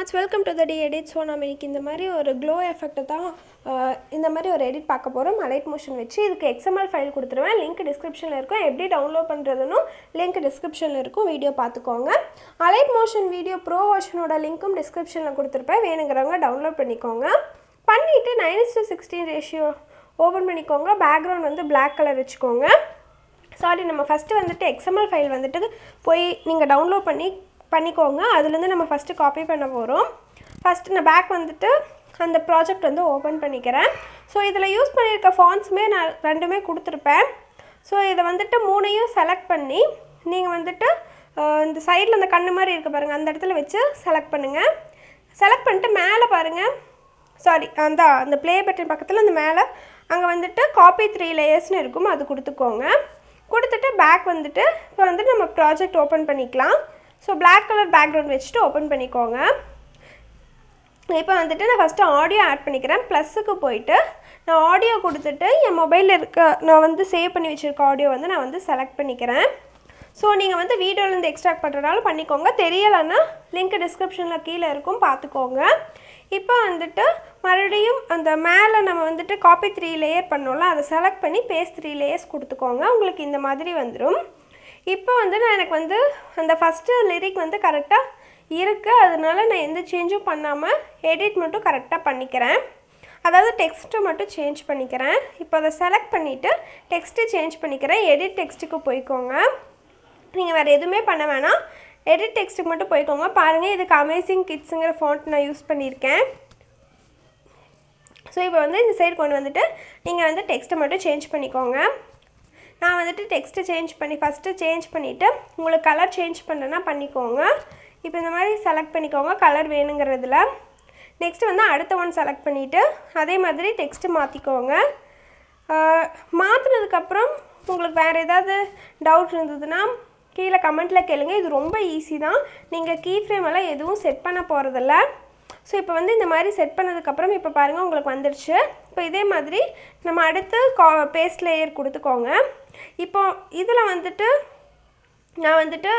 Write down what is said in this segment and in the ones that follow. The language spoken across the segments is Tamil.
Smarts welcome to the T edit. So நம்ம இன்றைக்கி இந்த மாதிரி ஒரு க்ளோ எஃபெக்ட்டை தான் இந்த மாதிரி ஒரு எடிட் பார்க்க போகிறோம். அலைட் மோஷன் வச்சு இதுக்கு XML ஃபைல் கொடுத்துருவேன். லிங்க் டிஸ்கிரிப்ஷனில் இருக்கும். எப்படி டவுன்லோட் பண்ணுறதுன்னு லிங்க் டிஸ்கிரிப்ஷனில் இருக்கும். வீடியோ பார்த்துக்கோங்க. அலைட் மோஷன் வீடியோ ப்ரோ வெர்ஷனோட லிங்க்கும் டிஸ்கிரிப்ஷனில் கொடுத்துருப்பேன். வேணுங்கிறவங்க டவுன்லோட் பண்ணிக்கோங்க. பண்ணிவிட்டு 9:16 ரேஷியோ ஓப்பன் பண்ணிக்கோங்க. பேக்ரவுண்ட் வந்து பிளாக் கலர் வச்சுக்கோங்க. சாரி, நம்ம ஃபஸ்ட்டு வந்துட்டு XML ஃபைல் வந்துட்டு போய் நீங்கள் டவுன்லோட் பண்ணிக்கோங்க. அதுலேருந்து நம்ம ஃபஸ்ட்டு காப்பி பண்ண போகிறோம். ஃபஸ்ட்டு நான் பேக் வந்துட்டு அந்த ப்ராஜெக்ட் வந்து ஓப்பன் பண்ணிக்கிறேன். ஸோ இதில் யூஸ் பண்ணியிருக்க ஃபாண்ட்ஸுமே நான் ரெண்டுமே கொடுத்துருப்பேன். ஸோ இதை வந்துட்டு மூணையும் செலக்ட் பண்ணி நீங்கள் வந்துட்டு இந்த சைடில் அந்த கண்ணு மாதிரி இருக்க பாருங்கள், அந்த இடத்துல வச்சு செலக்ட் பண்ணுங்கள். செலக்ட் பண்ணிட்டு மேலே பாருங்கள், சாரி அந்த ப்ளே பட்டன் பக்கத்தில் அந்த மேலே அங்கே வந்துட்டு காப்பி 3 லேயர்ஸ்னு இருக்கும், அது கொடுத்துக்கோங்க. கொடுத்துட்டு பேக் வந்துட்டு இப்போ வந்துட்டு நம்ம ப்ராஜெக்ட் ஓப்பன் பண்ணிக்கலாம். ஸோ பிளாக் கலர் பேக்ரவுண்ட் வச்சுட்டு ஓப்பன் பண்ணிக்கோங்க. இப்போ வந்துட்டு நான் ஃபஸ்ட்டு ஆடியோ ஆட் பண்ணிக்கிறேன். ப்ளஸ்ஸுக்கு போயிட்டு நான் ஆடியோ கொடுத்துட்டு என் மொபைலில் இருக்க நான் வந்து சேவ் பண்ணி வச்சுருக்க ஆடியோ வந்து நான் வந்து செலக்ட் பண்ணிக்கிறேன். ஸோ நீங்கள் வந்து வீடியோலேருந்து எக்ஸ்ட்ராக்ட் பண்ணுறதுனால பண்ணிக்கோங்க. தெரியலைன்னா லிங்க் டிஸ்கிரிப்ஷனில் கீழே இருக்கும், பார்த்துக்கோங்க. இப்போ வந்துட்டு மறுபடியும் அந்த மேலே நம்ம வந்துட்டு காப்பி 3 லேயர் பண்ணோம்ல, அதை செலக்ட் பண்ணி பேஸ்ட் 3 லேயர்ஸ் கொடுத்துக்கோங்க. உங்களுக்கு இந்த மாதிரி வந்துடும். இப்போ வந்து எனக்கு வந்து அந்த ஃபஸ்ட்டு லிரிக் வந்து கரெக்டாக இருக்குது. அதனால நான் எந்த சேஞ்சும் பண்ணாமல் எடிட் மட்டும் கரெக்டாக பண்ணிக்கிறேன். அதாவது டெக்ஸ்ட்டு மட்டும் சேஞ்ச் பண்ணிக்கிறேன். இப்போ அதை செலக்ட் பண்ணிவிட்டு டெக்ஸ்ட்டு சேஞ்ச் பண்ணிக்கிறேன். எடிட் டெக்ஸ்ட்டுக்கு போய்க்கோங்க. நீங்கள் வேறு எதுவுமே பண்ண வேணாம், எடிட் டெக்ஸ்ட்டுக்கு மட்டும் போய்க்கோங்க. பாருங்கள், இதுக்கு அமேசிங் கிட்ஸுங்கிற ஃபாண்ட் நான் யூஸ் பண்ணியிருக்கேன். ஸோ இப்போ வந்து இந்த சைடு கொண்டு வந்துட்டு நீங்கள் வந்து டெக்ஸ்ட்டை மட்டும் சேஞ்ச் பண்ணிக்கோங்க. நான் வந்துட்டு டெக்ஸ்ட்டு சேஞ்ச் பண்ணி ஃபஸ்ட்டு சேஞ்ச் பண்ணிவிட்டு உங்களுக்கு கலர் சேஞ்ச் பண்ணுறேன்னா பண்ணிக்கோங்க. இப்போ இந்த மாதிரி செலக்ட் பண்ணிக்கோங்க கலர் வேணுங்கிறதுல. நெக்ஸ்ட்டு வந்து அடுத்த ஒன் செலக்ட் பண்ணிவிட்டு அதே மாதிரி டெக்ஸ்ட்டு மாற்றிக்கோங்க. மாற்றினதுக்கப்புறம் உங்களுக்கு வேறு ஏதாவது டவுட் இருந்ததுன்னா கீழே கமெண்ட்டில் கேளுங்க. இது ரொம்ப ஈஸி தான். நீங்கள் கீ ஃப்ரேம் எல்லாம் எதுவும் செட் பண்ண போகிறதில்ல. ஸோ இப்போ வந்து இந்த மாதிரி செட் பண்ணதுக்கப்புறம் இப்போ பாருங்கள் உங்களுக்கு வந்துடுச்சு. இப்போ இதே மாதிரி நம்ம அடுத்து பேஸ்ட் லேயர் கொடுத்துக்கோங்க. இப்போ இதில் வந்துட்டு நான் வந்துட்டு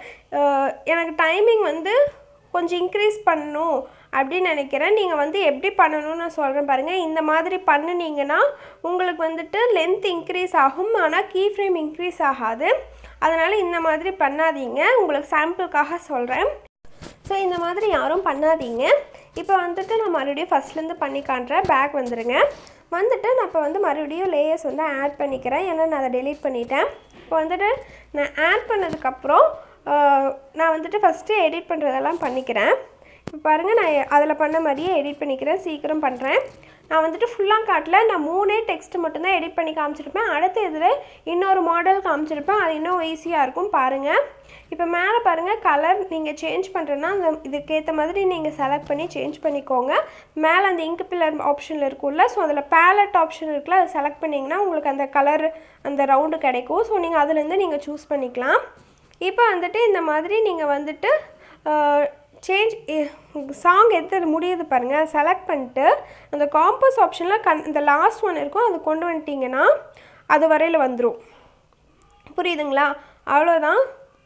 எனக்கு டைமிங் வந்து கொஞ்சம் இன்க்ரீஸ் பண்ணணும் அப்படின்னு நினைக்கிறேன். நீங்கள் வந்து எப்படி பண்ணணும்னு நான் சொல்கிறேன் பாருங்கள். இந்த மாதிரி பண்ணினீங்கன்னா உங்களுக்கு வந்துட்டு லென்த் இன்க்ரீஸ் ஆகும், ஆனால் கீ ஃப்ரேம் இன்க்ரீஸ் ஆகாது. அதனால் இந்த மாதிரி பண்ணாதீங்க, உங்களுக்கு சாம்பிளுக்காக சொல்கிறேன். ஸோ இந்த மாதிரி யாரும் பண்ணாதீங்க. இப்போ வந்துட்டு நான் மறுபடியும் ஃபஸ்ட்லேருந்து பண்ணி காட்டுறேன். பேக் வந்துடுங்க. வந்துட்டு நான் இப்போ வந்து மறுபடியும் லேயர்ஸ் வந்து ஆட் பண்ணிக்கிறேன், ஏன்னா நான் அதை டெலீட் பண்ணிட்டேன். இப்போ வந்துட்டு நான் ஆட் பண்ணதுக்கப்புறம் நான் வந்துட்டு ஃபஸ்ட்டு எடிட் பண்ணுறதெல்லாம் பண்ணிக்கிறேன். இப்போ பாருங்கள், நான் அதில் பண்ண மாதிரியே எடிட் பண்ணிக்கிறேன். சீக்கிரம் பண்ணுறேன். நான் வந்துட்டு ஃபுல்லாக காட்டல, நான் 3 டெக்ஸ்ட்டு மட்டும்தான் எடிட் பண்ணி காமிச்சிருப்பேன். அடுத்து இதில் இன்னொரு மாடல் காமிச்சிருப்பேன், அது இன்னும் ஈஸியாக இருக்கும் பாருங்கள். இப்போ மேலே பாருங்கள், கலர் நீங்கள் சேஞ்ச் பண்ணுறேன்னா அந்த இதுக்கேற்ற மாதிரி நீங்கள் செலக்ட் பண்ணி சேஞ்ச் பண்ணிக்கோங்க. மேலே அந்த இங்க் பில்லர் ஆப்ஷனில் இருக்கும்ல, ஸோ அதில் பேலட் ஆப்ஷன் இருக்குல்ல, அதை செலக்ட் பண்ணிங்கன்னா உங்களுக்கு அந்த கலர் அந்த ரவுண்டு கிடைக்கும். ஸோ நீங்கள் அதுலேருந்து நீங்கள் சூஸ் பண்ணிக்கலாம். இப்போ வந்துட்டு இந்த மாதிரி நீங்கள் வந்துட்டு சேஞ்ச் சாங் எது முடியுது பாருங்கள், செலக்ட் பண்ணிட்டு அந்த காம்பஸ் ஆப்ஷனில் இந்த லாஸ்ட் ஒன் இருக்கும், அது கொண்டு வந்துட்டிங்கன்னா அது வரையில் வந்துடும். புரியுதுங்களா? அவ்வளோதான்.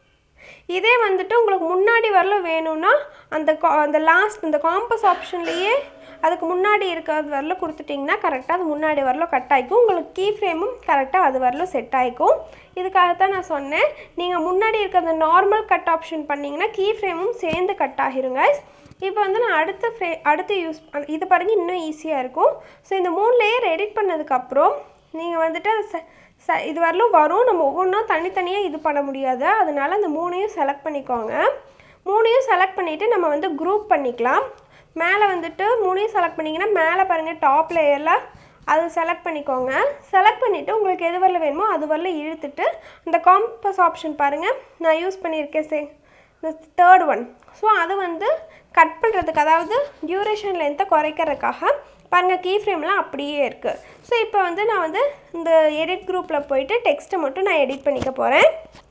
இதே வந்துட்டு உங்களுக்கு முன்னாடி வரல வேணும்னா அந்த லாஸ்ட் இந்த காம்பஸ் ஆப்ஷன்லேயே அதுக்கு முன்னாடி இருக்கிறது வரல கொடுத்துட்டிங்கன்னா கரெக்டாக அது முன்னாடி வரல கட் ஆகிக்கும். உங்களுக்கு கீ ஃப்ரேமும் கரெக்டாக அது வரல செட் ஆகிக்கும். இதுக்காகத்தான் நான் சொன்னேன், நீங்கள் முன்னாடி இருக்கிற அந்த நார்மல் கட் ஆப்ஷன் பண்ணிங்கன்னா கீ ஃப்ரேமும் சேர்ந்து கட் ஆகிருங்க. இப்போ வந்து நான் அடுத்து யூஸ் இது பாருங்கள், இன்னும் ஈஸியாக இருக்கும். ஸோ இந்த 3 லேயர் எடிட் பண்ணதுக்கப்புறம் நீங்கள் வந்துட்டு இது வரலும் வரும். நம்ம ஒவ்வொன்றா தனித்தனியாக இது பண்ண முடியாது, அதனால் அந்த 3ஐயும் செலக்ட் பண்ணிக்கோங்க. 3ஐயும் செலக்ட் பண்ணிவிட்டு நம்ம வந்து குரூப் பண்ணிக்கலாம். மேலே வந்துட்டு 3ஐயும் செலக்ட் பண்ணிங்கன்னா மேலே பாருங்கள் டாப் லேயரில் அது செலக்ட் பண்ணிக்கோங்க. செலக்ட் பண்ணிவிட்டு உங்களுக்கு எது வரல வேணுமோ அது வரல இழுத்துட்டு அந்த காம்பஸ் ஆப்ஷன் பாருங்கள் நான் யூஸ் பண்ணியிருக்கேன் இந்த 3rd ஒன். ஸோ அது வந்து கட் பண்ணுறதுக்கு, அதாவது டியூரேஷன் லென்த்தை குறைக்கிறதுக்காக பாருங்கள் கீ ஃப்ரேம்லாம் அப்படியே இருக்குது. ஸோ இப்போ வந்து நான் வந்து இந்த எடிட் குரூப்பில் போயிட்டு டெக்ஸ்ட்டை மட்டும் நான் எடிட் பண்ணிக்க போகிறேன்.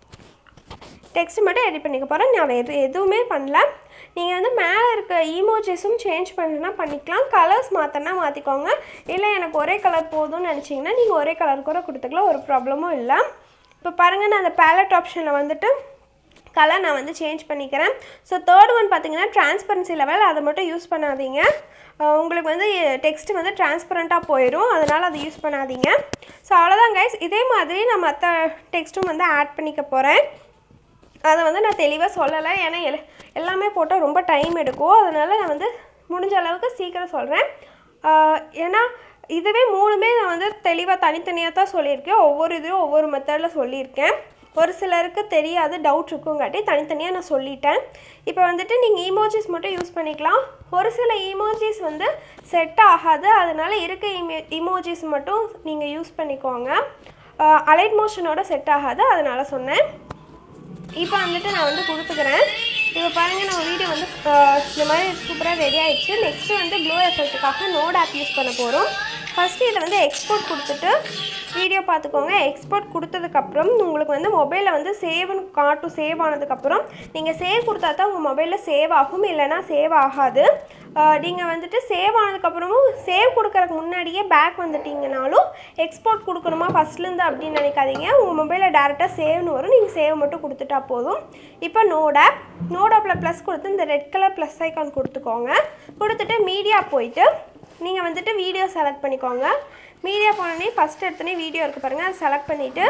டெக்ஸ்ட்டு மட்டும் எடிட் பண்ணிக்க போகிறேன். நான் வேறு எதுவுமே பண்ணல. நீங்கள் வந்து மேலே இருக்க ஈமோஜிஸும் சேஞ்ச் பண்ணுன்னா பண்ணிக்கலாம். கலர்ஸ் மாற்றினா மாற்றிக்கோங்க. இல்லை எனக்கு ஒரே கலர் போதும்னு நினச்சிங்கன்னா நீங்கள் ஒரே கலர் கூட கொடுத்துக்கலாம், ஒரு ப்ராப்ளமும் இல்லை. இப்போ பாருங்கள், நான் அந்த பேலட் ஆப்ஷனில் வந்துட்டு கலர் நான் வந்து சேஞ்ச் பண்ணிக்கிறேன். ஸோ தேர்ட் ஒன் பார்த்தீங்கன்னா டிரான்ஸ்பரன்சி லெவல், அதை மட்டும் யூஸ் பண்ணாதீங்க. உங்களுக்கு வந்து டெக்ஸ்ட் வந்து டிரான்ஸ்பரண்ட்டாக போயிடும், அதனால் அதை யூஸ் பண்ணாதீங்க. ஸோ அவ்வளோதான் கைஸ். இதே மாதிரி நான் மற்ற டெக்ஸ்ட்டும் வந்து ஆட் பண்ணிக்க போகிறேன். அதை வந்து நான் தெளிவாக சொல்லலை, ஏன்னா எல்லாமே போட்டால் ரொம்ப டைம் எடுக்கும். அதனால் நான் வந்து முடிஞ்ச அளவுக்கு சீக்கிரம் சொல்கிறேன். ஏன்னா இதுவே 3மே நான் வந்து தெளிவாக தனித்தனியாக தான் சொல்லியிருக்கேன். ஒவ்வொரு இதுவும் ஒவ்வொரு மெத்தடில் சொல்லியிருக்கேன். ஒரு சிலருக்கு தெரியாது, டவுட் இருக்குங்காட்டி தனித்தனியாக நான் சொல்லிட்டேன். இப்போ வந்துட்டு நீங்கள் ஈமோஜிஸ் மட்டும் யூஸ் பண்ணிக்கலாம். ஒரு சில ஈமோஜிஸ் வந்து செட் ஆகாது, அதனால் இருக்க ஈமோஜிஸ் மட்டும் நீங்கள் யூஸ் பண்ணிக்கோங்க. அலைட் மோஷனோட செட் ஆகாது, அதனால் சொன்னேன். இப்போ வந்துட்டு நான் வந்து கொடுத்துக்கிறேன். இப்போ பாருங்கள், நம்ம வீடியோ வந்து இந்த மாதிரி சூப்பராக ரெடி ஆகிடுச்சு. நெக்ஸ்ட்டு வந்து க்ளோ எஃபெக்ட்டுக்காக நோட் ஆப் யூஸ் பண்ண போகிறோம். ஃபஸ்ட்டு இதை வந்து எக்ஸ்போர்ட் கொடுத்துட்டு வீடியோ பார்த்துக்கோங்க. எக்ஸ்போர்ட் கொடுத்ததுக்கப்புறம் உங்களுக்கு வந்து மொபைலில் வந்து சேவ்னு காட்டும். சேவ் ஆனதுக்கப்புறம் நீங்கள் சேவ் கொடுத்தா தான் உங்கள் மொபைலில் சேவ் ஆகும், இல்லைனா சேவ் ஆகாது. நீங்கள் வந்துட்டு சேவ் ஆனதுக்கப்புறமும் சேவ் கொடுக்கறதுக்கு முன்னாடியே பேக் வந்துட்டிங்கனாலும் எக்ஸ்போர்ட் கொடுக்கணுமா ஃபஸ்ட்லேருந்து அப்படின்னு நினைக்காதீங்க. உங்கள் மொபைலில் டேரெக்டாக சேவ்னு வரும், நீங்கள் சேவ் மட்டும் கொடுத்துட்டா போதும். இப்போ நோட் ஆப்பில் ப்ளஸ் கொடுத்து இந்த ரெட் கலர் ப்ளஸ் ஐக்கான் கொடுத்துக்கோங்க. கொடுத்துட்டு மீடியா போயிட்டு நீங்கள் வந்துட்டு வீடியோ செலக்ட் பண்ணிக்கோங்க. மீடியா போனோடனே ஃபஸ்ட்டு எடுத்தோடனே வீடியோ இருக்குது பாருங்கள், அதை செலக்ட் பண்ணிவிட்டு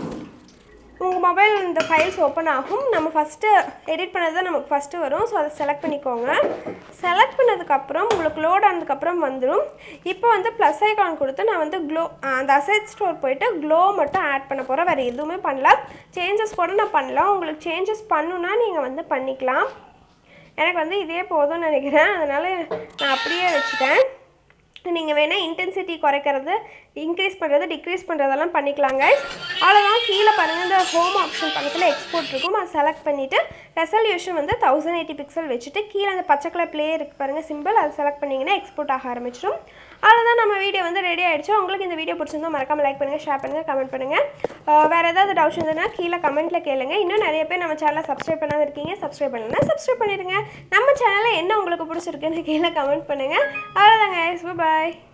உங்கள் மொபைல் இந்த ஃபைல்ஸ் ஓப்பன் ஆகும். நம்ம ஃபஸ்ட்டு எடிட் பண்ணது தான் நமக்கு ஃபஸ்ட்டு வரும். ஸோ அதை செலக்ட் பண்ணிக்கோங்க. செலக்ட் பண்ணதுக்கப்புறம் உங்களுக்கு லோட் ஆனதுக்கப்புறம் வந்துடும். இப்போ வந்து ப்ளஸ் ஐக்கான் கொடுத்து நான் வந்து அந்த அசெட் ஸ்டோர் போய்ட்டு க்ளோ மட்டும் ஆட் பண்ண போகிறேன். வேறு எதுவுமே பண்ணல. சேஞ்சஸ் கூட நான் பண்ணலாம். உங்களுக்கு சேஞ்சஸ் பண்ணுன்னா நீங்கள் வந்து பண்ணிக்கலாம். எனக்கு வந்து இதே போதும்னு நினைக்கிறேன், அதனால் நான் அப்படியே வச்சுட்டேன். நீங்கள் வேணால் இன்டென்சிட்டி குறைக்கிறது, இன்க்ரீஸ் பண்ணுறது, டிக்ரீஸ் பண்ணுறதெல்லாம் பண்ணிக்கலாங்க. அவ்வளோதான். கீழே பாருங்கள், இந்த ஹோம் ஆப்ஷன் பக்கத்தில் எக்ஸ்போர்ட் இருக்கும், அதை செலக்ட் பண்ணிவிட்டு ரெசல்யூஷன் வந்து 1080 பிக்சல் வச்சுட்டு கீழே அந்த பச்சை கலர் ப்ளே இருக்குது பாருங்கள் சிம்பிள், அதை செலக்ட் பண்ணிங்கன்னா எக்ஸ்போர்ட் ஆக ஆரம்பிச்சிடும். அவ்வளோதான், நம்ம வீடியோ வந்து ரெடி ஆகிடுச்சு. உங்களுக்கு இந்த வீடியோ பிடிச்சிருந்தோம் மறக்காமல் லைக் பண்ணுங்கள், ஷேர் பண்ணுங்கள், கமெண்ட் பண்ணுங்கள். வேறு ஏதாவது டவுட்ஸ் இருந்ததுன்னா கீழே கமெண்ட்டில் கேளுங்க. இன்னும் நிறைய பேர் நம்ம சேனலை சப்ஸ்கிரைப் பண்ணாமல் இருக்கீங்க, சப்ஸ்கிரைப் பண்ணலன்னா சப்ஸ்கிரைப் பண்ணிடுங்க. நம்ம சேனலில் என்ன உங்களுக்கு பிடிச்சிருக்குன்னு கீழே கமெண்ட் பண்ணுங்கள். அவ்வளோதாங்க, பாய்.